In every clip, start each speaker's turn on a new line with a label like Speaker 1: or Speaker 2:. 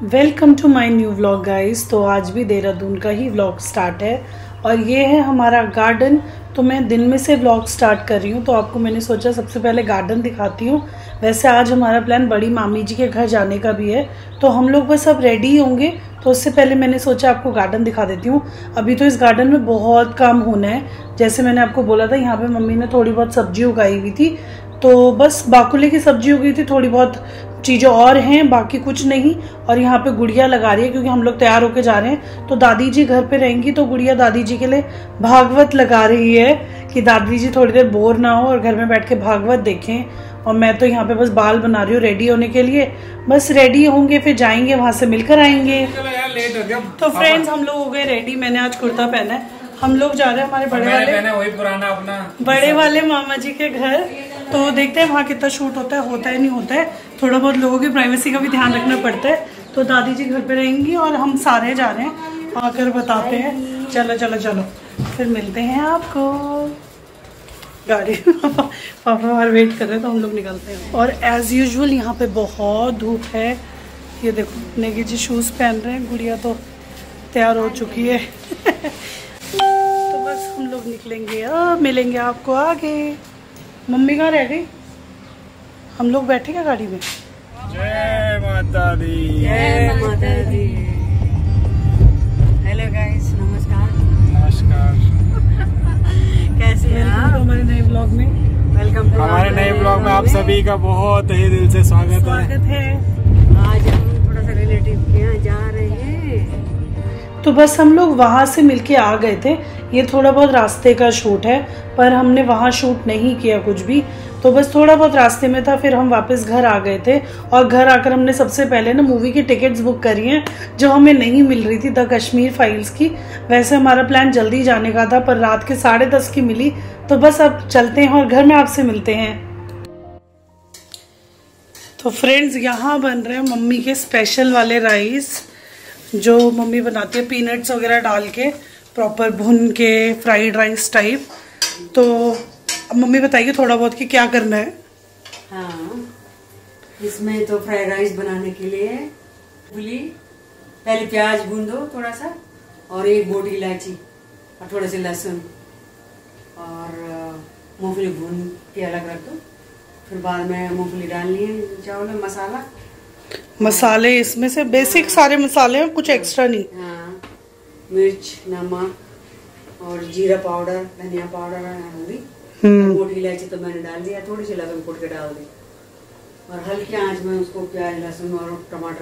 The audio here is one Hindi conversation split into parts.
Speaker 1: Welcome to my new vlog guys. तो आज भी देहरादून का ही व्लॉग स्टार्ट है और ये है हमारा गार्डन। तो मैं दिन में से व्लॉग स्टार्ट कर रही हूँ, तो आपको मैंने सोचा सबसे पहले गार्डन दिखाती हूँ। वैसे आज हमारा प्लान बड़ी मामी जी के घर जाने का भी है, तो हम लोग बस अब रेडी होंगे। तो उससे पहले मैंने सोचा आपको गार्डन दिखा देती हूँ। अभी तो इस गार्डन में बहुत काम होना है। जैसे मैंने आपको बोला था, यहाँ पे मम्मी ने थोड़ी बहुत सब्जी उगाई हुई थी, तो बस बाकुले की सब्जी उगी थी, थोड़ी बहुत चीज़ें और हैं, बाकी कुछ नहीं। और यहाँ पे गुड़िया लगा रही है क्योंकि हम लोग तैयार होके जा रहे हैं। तो दादी जी घर पे रहेंगी, तो गुड़िया दादी जी के लिए भागवत लगा रही है कि दादी जी थोड़ी देर बोर ना हो और घर में बैठ के भागवत देखें। और मैं तो यहाँ पे बस बाल बना रही हूँ रेडी होने के लिए। बस रेडी होंगे, फिर जाएंगे, वहां से मिलकर आएंगे। तो फ्रेंड्स, हम लोग हो गए रेडी। मैंने आज कुर्ता पहना है। हम लोग जा रहे हैं हमारे वही पुराना अपना बड़े वाले मामा जी के घर। तो देखते हैं वहाँ कितना शूट होता है नहीं होता है। थोड़ा बहुत लोगों की प्राइवेसी का भी ध्यान रखना पड़ता है। तो दादी जी घर पे रहेंगी और हम सारे जा रहे हैं, आकर बताते हैं। चलो चलो चलो, फिर मिलते हैं आपको। गाड़ी पापा हमारे वेट कर रहे हैं, तो हम लोग निकलते हैं। और एज यूजुअल यहाँ पे बहुत धूप है। ये देखो, नेगी जी शूज पहन रहे हैं, गुड़िया तो तैयार हो चुकी है। तो बस हम लोग निकलेंगे, मिलेंगे आपको आगे। मम्मी कहाँ रह गई? हम लोग बैठे क्या गाड़ी में?
Speaker 2: जय माता दी,
Speaker 3: जय माता दी। हेलो गाइस, नमस्कार।
Speaker 2: नमस्कार।
Speaker 3: कैसे हैं आप?
Speaker 1: हमारे नए ब्लॉग में
Speaker 3: वेलकम टू
Speaker 2: हमारे नए ब्लॉग में आप सभी का बहुत ही दिल से स्वागत है।
Speaker 3: आज हम थोड़ा सा रिलेटिव के यहाँ जा रहे हैं।
Speaker 1: तो बस हम लोग वहाँ से मिलके आ गए थे। ये थोड़ा बहुत रास्ते का शूट है, पर हमने वहाँ शूट नहीं किया कुछ भी। तो बस थोड़ा बहुत रास्ते में था, फिर हम वापस घर आ गए थे। और घर आकर हमने सबसे पहले ना मूवी की टिकट्स बुक करी हैं, जो हमें नहीं मिल रही थी, द कश्मीर फाइल्स की। वैसे हमारा प्लान जल्दी जाने का था, पर रात के 10:30 की मिली। तो बस अब चलते हैं और घर में आपसे मिलते हैं। तो फ्रेंड्स, यहाँ बन रहे हैं मम्मी के स्पेशल वाले राइस, जो मम्मी बनाती है पीनट्स वगैरह डाल के, प्रॉपर भुन के फ्राइड राइस टाइप। तो अब मम्मी बताइए थोड़ा बहुत कि क्या करना है।
Speaker 3: हाँ, इसमें तो फ्राइड राइस बनाने के लिए पहले प्याज भून दो थोड़ा सा, और एक मोटी इलायची और थोड़े से लहसुन और मूंगफली भून के अलग रख दो। फिर बाद में मूंगफली डालनी है, चावल में मसाले
Speaker 1: इसमें से बेसिक सारे मसाले हैं, कुछ एक्स्ट्रा नहीं।
Speaker 3: हाँ, मिर्च, नमक और जीरा पाउडर, धनिया पाउडर, हल्दी, मोटी इलायची तो मैंने डाल दिया, थोड़ी सी लहसुन कूट के डाल दी, और हल्की आंच में उसको प्याज, लहसुन और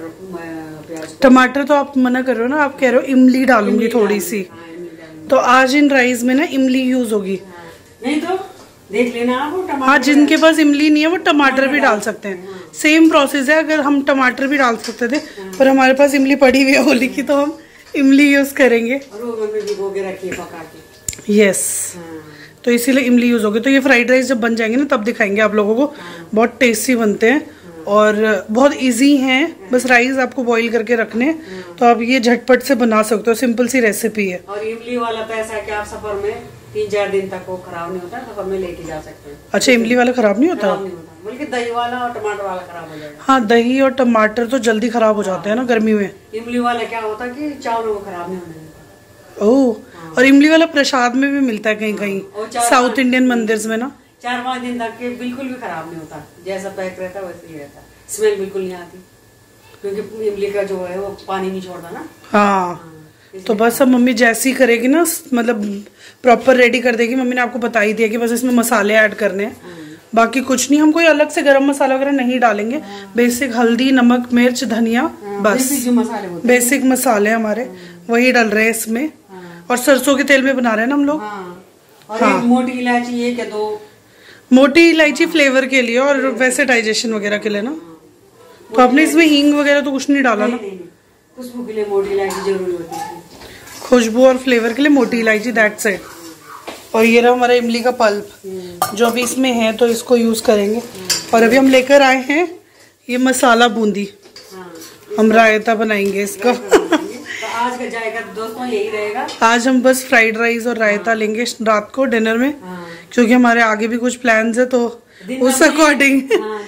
Speaker 1: टमाटर तो आप मना कर रहे हो ना, आप कह रहे हो इमली डालूंगी थोड़ी सी। तो आज इन राइस में ना इमली यूज होगी।
Speaker 3: नहीं तो देख लेना आप, टमाटर।
Speaker 1: हाँ, जिनके पास इमली नहीं है वो टमाटर भी डाल सकते हैं। सेम प्रोसेस है, अगर हम टमाटर भी डाल सकते थे, पर हमारे पास इमली पड़ी हुई है होली की, तो हम इमली यूज करेंगे।
Speaker 3: और वो मम्मी भिगो के रखी है पका के।
Speaker 1: यस, तो इसीलिए इमली यूज होगी। तो ये फ्राइड राइस जब बन जाएंगे ना, तब दिखाएंगे आप लोगों को। बहुत टेस्टी बनते हैं और बहुत इजी हैं। बस राइस आपको बॉईल करके रखने, तो आप ये झटपट से बना सकते हो। सिंपल सी रेसिपी है।
Speaker 3: और इमली वाला तो ऐसा कि आप सफर में 3-4 दिन तक वो खराब नहीं होता, सफर में लेके जा सकते हैं।
Speaker 1: अच्छा, इमली वाला खराब नहीं होता?
Speaker 3: बल्कि दही वाला और टमाटर वाला खराब हो जाएगा।
Speaker 1: हाँ, दही और टमाटर तो जल्दी खराब हो जाते हैं ना गर्मी में।
Speaker 3: इमली वाला क्या होता है कि चावलों को खराब नहीं होने देता।
Speaker 1: ओह, और इमली वाला प्रसाद में भी मिलता है कहीं कहीं, साउथ इंडियन मंदिर में ना।
Speaker 3: 4-5 दिन तक के बिल्कुल भी खराब नहीं होता, जैसा पैक रहता है वैसे ही रहता। स्मेल बिल्कुल नहीं आती, क्योंकि इमली का जो है वो पानी नहीं छोड़ता ना।
Speaker 1: हाँ, तो बस अब मम्मी जैसी करेगी ना, मतलब प्रॉपर रेडी कर देगी। मम्मी ने आपको बता ही दिया कि बस इसमें मसाले ऐड करने हैं, बाकी कुछ नहीं। हम कोई अलग से गरम मसाला वगैरह नहीं डालेंगे। बेसिक हल्दी, नमक, मिर्च, धनिया, बस बेसिक मसाले हमारे वही डाल रहे हैं इसमें। और सरसों के तेल में बना रहे हैं ना हम लोग।
Speaker 3: और एक मोटी इलायची, एक या 2
Speaker 1: मोटी इलायची फ्लेवर के लिए, और वैसे डाइजेशन वगैरह के लिए ना। तो आपने इसमें हींग वगैरह तो कुछ नहीं डाला ना?
Speaker 3: खुशबू के लिए मोटी इलायची जरूरी होती है।
Speaker 1: खुशबू और फ्लेवर के लिए मोटी इलायची, दैट्स इट। और ये रहा हमारा इमली का पल्प, जो अभी इसमें है, तो इसको यूज करेंगे। और अभी हम लेकर आए हैं ये मसाला बूंदी। हम रायता बनाएंगे इसका।
Speaker 3: तो आज का जाएगा दोस्तों यही रहेगा।
Speaker 1: आज हम बस फ्राइड राइस और रायता लेंगे रात को डिनर में, क्योंकि हमारे आगे भी कुछ प्लान्स है, तो उस अकॉर्डिंग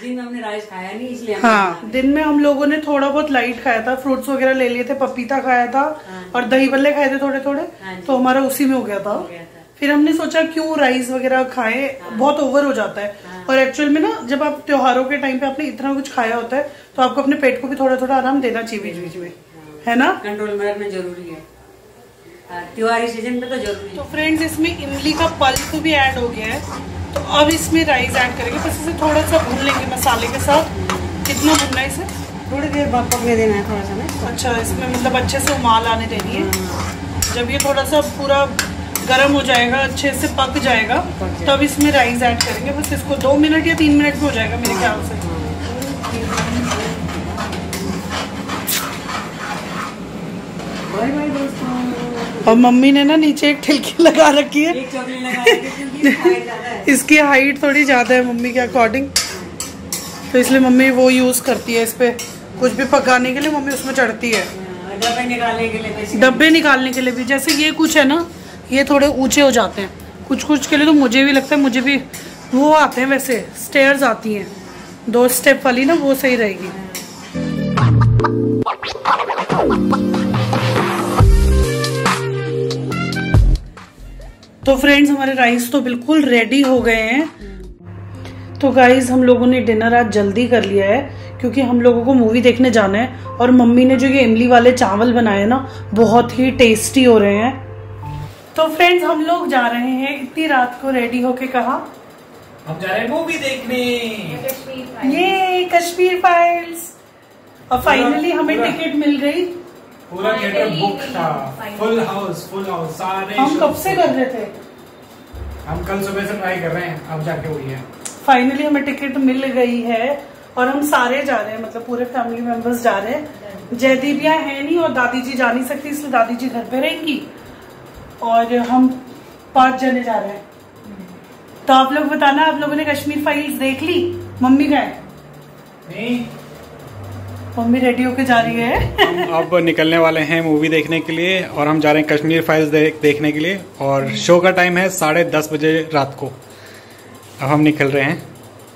Speaker 3: दिन में हमने राइस खाया नहीं, इसलिए
Speaker 1: हाँ, दिन में हम लोगों ने थोड़ा बहुत लाइट खाया था, फ्रूट्स वगैरह ले लिए थे, पपीता खाया था और दही बल्ले खाए थे थोड़े थोड़े, तो हमारा उसी में हो गया था। फिर हमने सोचा क्यों राइस वगैरह खाएं, बहुत ओवर हो जाता है। और एक्चुअल में ना जब आप त्योहारों के टाइम पे आपने इतना कुछ खाया होता है तो आपको अपने पेट को भी थोड़ा थोड़ा आराम देना चाहिए बीच बीच में, है ना,
Speaker 3: कंट्रोल में रखना जरूरी है त्योहारी सीजन में तो जरूरी।
Speaker 1: तो फ्रेंड्स इसमें इमली का पल्प भी ऐड हो गया है, तो अब इसमें राइस ऐड करेंगे, बस इसे थोड़ा सा भून लेंगे मसाले के साथ। कितना भूनना है इसे?
Speaker 3: थोड़ी देर बाद पकने देना है थोड़ा सा ना।
Speaker 1: अच्छा, इसमें मतलब अच्छे से उबाल आने देनी है। जब ये थोड़ा सा पूरा गर्म हो जाएगा, अच्छे से पक जाएगा, तब इसमें राइस ऐड करेंगे। बस इसको 2 मिनट या 3 मिनट में हो जाएगा मेरे ख्याल से।
Speaker 3: बाय बाय दोस्तों।
Speaker 1: और मम्मी ने ना नीचे एक ठिलकी लगा रखी है,
Speaker 3: एक चॉकलेट लगा है।
Speaker 1: इसकी हाइट थोड़ी ज्यादा है मम्मी के अकॉर्डिंग, तो इसलिए मम्मी वो यूज करती है इस पे कुछ भी पकाने के लिए, मम्मी उसमें चढ़ती है।
Speaker 3: डब्बे निकालने के लिए,
Speaker 1: डब्बे निकालने के लिए भी। जैसे ये कुछ है ना, ये थोड़े ऊंचे हो जाते हैं, कुछ कुछ के लिए तो मुझे भी लगता है, मुझे भी वो आते हैं वैसे स्टेयर्स आती हैं 2 स्टेप वाली ना, वो सही रहेगी। तो फ्रेंड्स हमारे राइस तो बिल्कुल रेडी हो गए हैं। तो गाइज हम लोगों ने डिनर आज जल्दी कर लिया है क्योंकि हम लोगों को मूवी देखने जाना है, और मम्मी ने जो ये इमली वाले चावल बनाए ना बहुत ही टेस्टी हो रहे हैं। तो फ्रेंड्स हम लोग जा रहे हैं इतनी रात को रेडी होके, कहा
Speaker 2: हम जा रहे हैं मूवी देखने,
Speaker 1: ये कश्मीर फाइल्स। और फाइनली हमें टिकट मिल गई,
Speaker 2: पूरा थिएटर बुक था, फुल हाउस सारे।
Speaker 1: हम कब से कर रहे थे,
Speaker 2: हम कल सुबह से ट्राई कर रहे हैं, अब जाके हुई है।
Speaker 1: फाइनली हमें टिकट मिल गई है और हम सारे जा रहे हैं, मतलब पूरे फैमिली मेंबर्स जा रहे हैं। जयदीपिया है नहीं और दादी जी जा नहीं सकती, इसलिए दादी जी घर पे रहेंगी और हम 5 जने जा रहे हैं। तो आप लोग बताना, आप लोगों ने कश्मीर फाइल्स देख ली? मम्मी का है
Speaker 2: नहीं,
Speaker 1: मम्मी रेडी होके जा रही है।
Speaker 2: हम अब निकलने वाले हैं मूवी देखने के लिए, और हम जा रहे हैं कश्मीर फाइल्स देखने के लिए, और शो का टाइम है 10:30 बजे रात को। अब हम निकल रहे हैं।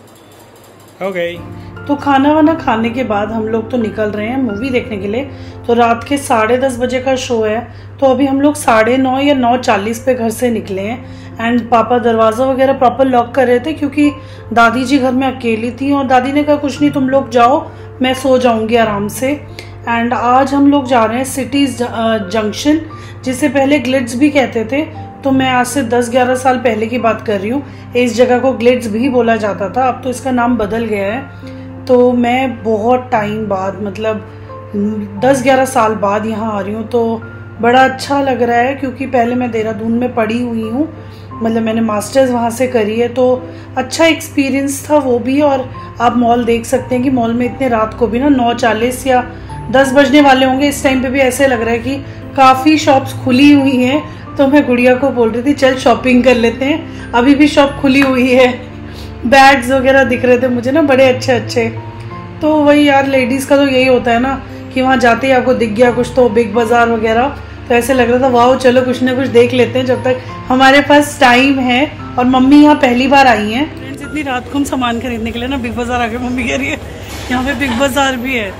Speaker 2: ओके।
Speaker 1: तो खाना वाना खाने के बाद हम लोग तो निकल रहे हैं मूवी देखने के लिए। तो रात के 10:30 बजे का शो है, तो अभी हम लोग 9:30 या 9:40 पे घर से निकले हैं। एंड पापा दरवाजा वगैरह प्रॉपर लॉक कर रहे थे क्योंकि दादी जी घर में अकेली थी, और दादी ने कहा कुछ नहीं तुम लोग जाओ, मैं सो जाऊंगी आराम से। एंड आज हम लोग जा रहे हैं सिटीज जंक्शन, जिसे पहले ग्लिट्स भी कहते थे। तो मैं आज से 10-11 साल पहले की बात कर रही हूँ, इस जगह को ग्लिट्स भी बोला जाता था, अब तो इसका नाम बदल गया है। तो मैं बहुत टाइम बाद, मतलब 10-11 साल बाद यहाँ आ रही हूँ, तो बड़ा अच्छा लग रहा है क्योंकि पहले मैं देहरादून में पढ़ी हुई हूँ, मतलब मैंने मास्टर्स वहाँ से करी है, तो अच्छा एक्सपीरियंस था वो भी। और आप मॉल देख सकते हैं कि मॉल में इतने रात को भी ना 9:40 या 10 बजने वाले होंगे, इस टाइम पे भी ऐसे लग रहा है कि काफ़ी शॉप्स खुली हुई हैं। तो मैं गुड़िया को बोल रही थी चल शॉपिंग कर लेते हैं, अभी भी शॉप खुली हुई है। बैग्स वगैरह दिख रहे थे मुझे ना बड़े अच्छे अच्छे। तो वही यार, लेडीज़ का तो यही होता है ना कि वहाँ जाते ही आपको दिख गया कुछ, तो बिग बाज़ार वगैरह, तो ऐसे लग रहा था वाह चलो कुछ ना कुछ देख लेते हैं जब तक हमारे पास टाइम है। और मम्मी यहाँ पहली बार आई हैं। फ्रेंड्स इतनी रात को हम सामान खरीदने के लिए ना बिग बाज़ार आके, मम्मी कह रही है यहाँ पे बिग बाज़ार भी है,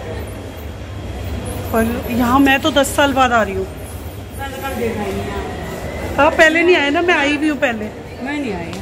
Speaker 1: और यहाँ मैं तो 10 साल बाद आ रही हूँ। आप पहले नहीं आए ना? मैं आई भी हूँ पहले।
Speaker 3: मैं नहीं आई,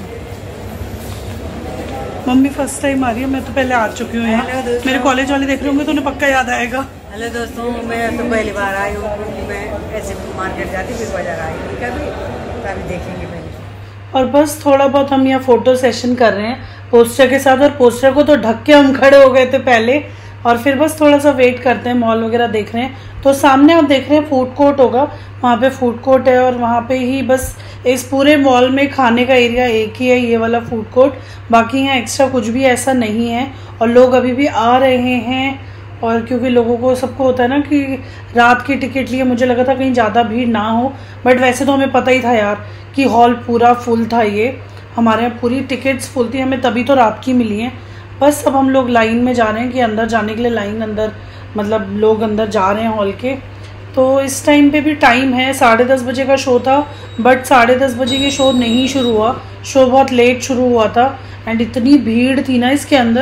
Speaker 1: मम्मी फर्स्ट टाइम आ रही है, मैं तो पहले आ चुकी हूँ यहाँ। मेरे कॉलेज वाले देख रहे होंगे तो उन्हें पक्का याद आएगा।
Speaker 3: हेलो दोस्तों, मैं तो पहली बार आई हूँ, मैं ऐसे मार्केट जाती बिग बाजार आई हूँ, कभी देखेंगे पहले।
Speaker 1: और बस थोड़ा बहुत हम यहाँ फोटो सेशन कर रहे हैं पोस्टर के साथ, और पोस्टर को तो ढक के हम खड़े हो गए थे पहले, और फिर बस थोड़ा सा वेट करते हैं, मॉल वगैरह देख रहे हैं। तो सामने आप देख रहे हैं फूड कोर्ट होगा, वहाँ पे फूड कोर्ट है, और वहाँ पे ही बस इस पूरे मॉल में खाने का एरिया एक ही है, ये वाला फूड कोर्ट। बाकी यहाँ एक्स्ट्रा कुछ भी ऐसा नहीं है, और लोग अभी भी आ रहे हैं। और क्योंकि लोगों को सबको होता है ना कि रात की टिकट लिए, मुझे लगा था कहीं ज़्यादा भीड़ ना हो, बट वैसे तो हमें पता ही था यार कि हॉल पूरा फुल था। ये हमारे यहाँ पूरी टिकट्स फुल थी, हमें तभी तो रात की मिली हैं। बस अब हम लोग लाइन में जा रहे हैं कि अंदर जाने के लिए लाइन, अंदर मतलब लोग अंदर जा रहे हैं हॉल के। तो इस टाइम पे भी टाइम है, 10:30 बजे का शो था, बट 10:30 बजे ये शो नहीं शुरू हुआ, शो बहुत लेट शुरू हुआ था। एंड इतनी भीड़ थी ना इसके अंदर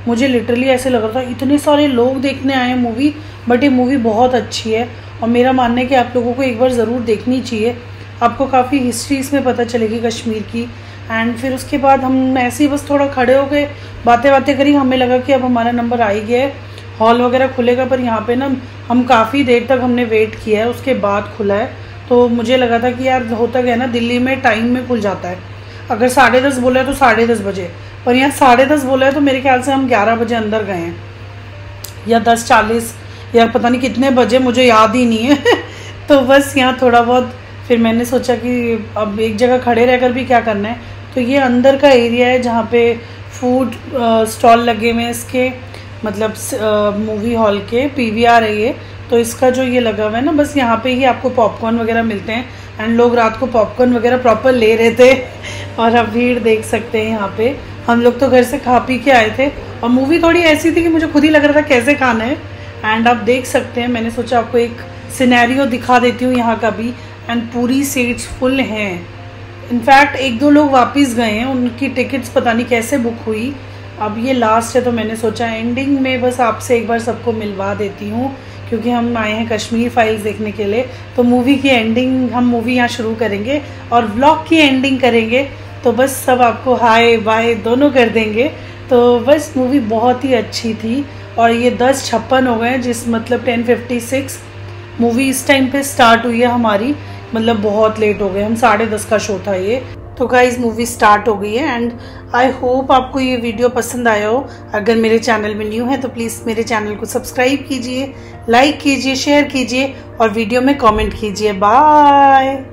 Speaker 1: मुझे लिटरली ऐसे लग रहा था इतने सारे लोग देखने आए हैं मूवी, बट ये मूवी बहुत अच्छी है और मेरा मानना है कि आप लोगों को एक बार ज़रूर देखनी चाहिए। आपको काफ़ी हिस्ट्री इसमें पता चलेगी कश्मीर की। एंड फिर उसके बाद हम ऐसे ही बस थोड़ा खड़े हो गए, बातें करी, हमें लगा कि अब हमारा नंबर आ ही गया है, हॉल वगैरह खुलेगा। पर यहाँ पे ना हम काफ़ी देर तक हमने वेट किया है, उसके बाद खुला है। तो मुझे लगा था कि यार होता क्या है ना, दिल्ली में टाइम में खुल जाता है, अगर 10:30 बोला है तो 10:30 बजे, पर यहाँ 10:30 बोला है तो मेरे ख्याल से हम 11 बजे अंदर गए हैं या 10:40 या पता नहीं कितने बजे, मुझे याद ही नहीं है। तो बस यहाँ थोड़ा बहुत फिर मैंने सोचा कि अब एक जगह खड़े रहकर भी क्या करना है, तो ये अंदर का एरिया है जहाँ पे फूड स्टॉल लगे हुए हैं इसके, मतलब मूवी हॉल के, PVR है ये। तो इसका जो ये लगा हुआ है ना, बस यहाँ पे ही आपको पॉपकॉर्न वगैरह मिलते हैं। एंड लोग रात को पॉपकॉर्न वगैरह प्रॉपर ले रहे थे और आप भीड़ देख सकते हैं यहाँ पे। हम लोग तो घर से खा पी के आए थे और मूवी थोड़ी ऐसी थी कि मुझे खुद ही लग रहा था कैसे खाना है। एंड आप देख सकते हैं, मैंने सोचा आपको एक सिनेरियो दिखा देती हूँ यहाँ का भी। एंड पूरी सीट्स फुल हैं, इनफैक्ट 1-2 लोग वापस गए हैं, उनकी टिकट्स पता नहीं कैसे बुक हुई। अब ये लास्ट है तो मैंने सोचा एंडिंग में बस आपसे एक बार सबको मिलवा देती हूँ, क्योंकि हम आए हैं कश्मीर फाइल्स देखने के लिए। तो मूवी की एंडिंग, हम मूवी यहाँ शुरू करेंगे और व्लॉग की एंडिंग करेंगे, तो बस सब आपको हाय बाय दोनों कर देंगे। तो बस मूवी बहुत ही अच्छी थी और ये 10:56 हो गए, जिस मतलब 10:56 मूवी इस टाइम पे स्टार्ट हुई है हमारी, मतलब बहुत लेट हो गए, हम 10:30 का शो था ये। तो गाइज मूवी स्टार्ट हो गई है एंड आई होप आपको ये वीडियो पसंद आया हो। अगर मेरे चैनल में न्यू है तो प्लीज़ मेरे चैनल को सब्सक्राइब कीजिए, लाइक कीजिए, शेयर कीजिए और वीडियो में कमेंट कीजिए। बाय।